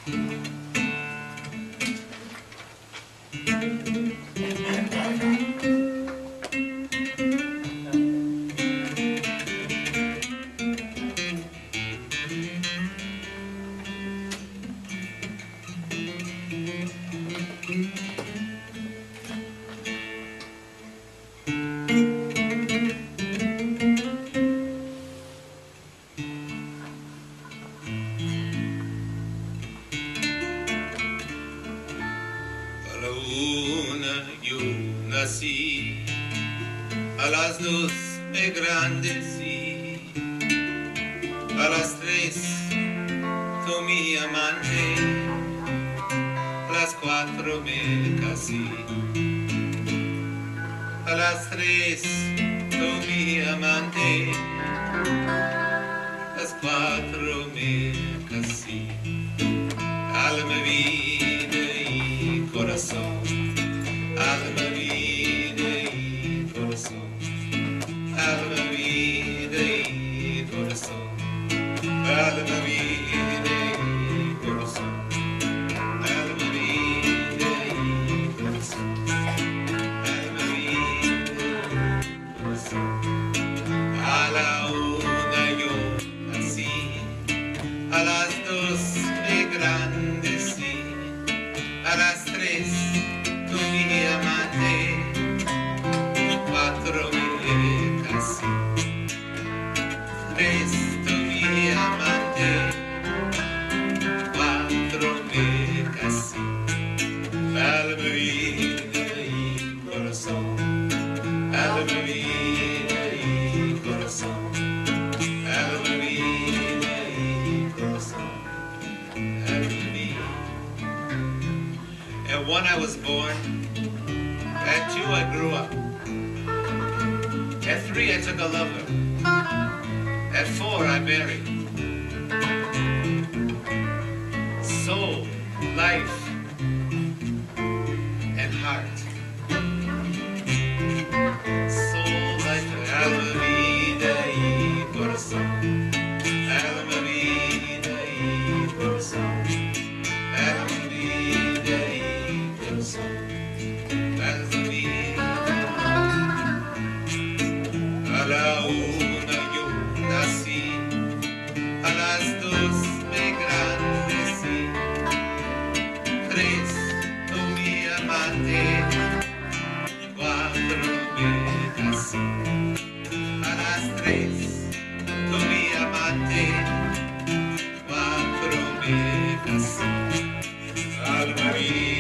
A las 2 me grandecí, a las 3 tú mi amante, a las 4 me casé, a las 3 tú mi amante, a las 4 me casé. Alma, vida y corazón, alma, vida y corazón, alma, vida y corazón, alma, vida y corazón, alma, vida y corazón, alma, vida y corazón. A la 1 yo nací, a las 2 me grandecí, a las 3 tú mi amante, 4 me casé, 3 tú mi amante, 4 me casé. Alma, vida y corazón, alma, vida y corazón, alma, vida y corazón, alma, vida. At 1 I was born, at 2 I grew up, at 3 I took a lover, at 4 I married. Soul, life, and heart. Soul, life, alma, vida y corazón, alma, vida y corazón, alma, vida y corazón, alma, vida. A la 1 yo nací, a las 2 me grandecí, 3 tú mi amante, 4 me casé, a las 3 tú mi amante, 4 me casé. Alma, vida